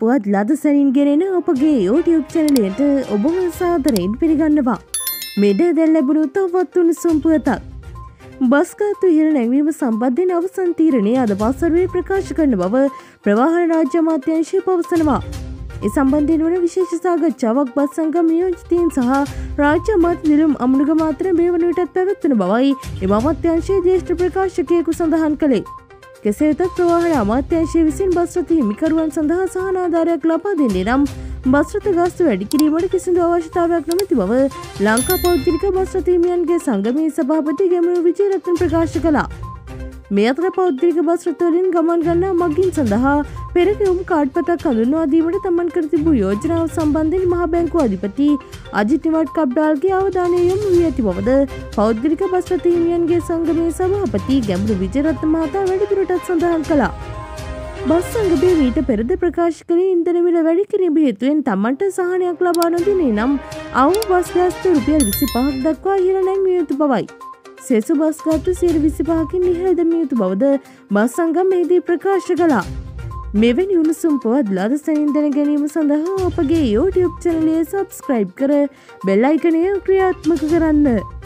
පුවත් ලද සැනින් ගෙනෙන අපගේ YouTube channel එකට ඔබව සාදරයෙන් පිළිගන්නවා. මෙඩ දැන් ලැබුණු තවත් උණුසුම් පුවතක්. බස් ගාස්තු ඉහළ නැංවීම සම්බන්ධයෙන් අවසන් තීරණය අද වසරුවේ ප්‍රකාශ කරන බව ප්‍රවාහන රාජ්‍ය අමාත්‍යාංශය පවසනවා. ඒ සම්බන්ධයෙන් වන විශේෂ සාකච්ඡාවක් බස් සංගම් නියෝජිතයින් සහ රාජ්‍ය අමාත්‍ය නිලුම් අමනුගම අතර මේ වන විටත් පැවැත්වෙන බවයි එම අමාත්‍යාංශයේ ජ්‍යෙෂ්ඨ ප්‍රකාශකයෙකු සඳහන් කළේ. කෙසේ වෙතත් ප්‍රවාහන අමාත්‍යාංශය විසින් බස් රථ හිමිකරුවන් සඳහා සහන ආධාරයක් ලබා දෙන්නේ නම් බස් රථ ගාස්තු වැඩි කිරීමට කිසිදු අවශ්‍යතාවයක් නොමැති බව ලංකා පෞද්ගලික බස් රථ හිමියන්ගේ සංගමේ සභාපති ගැමුණු විජේරත්න ප්‍රකාශ කළා. මේ අතර පෞද්ගලික බස් රථවලින් ගමන් ගන්නා මගින් සඳහා පෙරගැවුම් කාඩ් පතක් හඳුන්වා දීමට තමන් කර තිබූ යෝජනාව සම්බන්ධයෙන් මහ බැංකුව අධිපති අජිත් නිවාඩ් කබ්ඩාල්ගේ අවධානය යොමු වී ඇති බවද පෞද්ගලික බස් රථ හිමියන්ගේ සංගමේ සභාපති ගැමුණු විජේරත්න මහතා වැඩිදුරටත් සඳහන් කළා. බස් සංගමයේ මීට පෙරද ප්‍රකාශ කළේ ඉන්ධන මිල වැඩි කිරීම හේතුවෙන් තමන්ට සහනයක් ලබා නොදුනේ නම් අවම බස් ගාස්තු රුපියල් 25ක් දක්වා ඉහළ නැංවිය යුතු බවයි. සෙසු බස් ගාස්තු 25කින් ඉහළ දැමිය යුතු බවද බස් සංගමයේදී ප්‍රකාශ කළා. මෙවැනි උණුසුම් පුවත් ලද සැනින් දැන ගැනීම සඳහා අපගේ YouTube channel එක subscribe කර බෙල් අයිකනය ක්‍රියාත්මක කරන්න.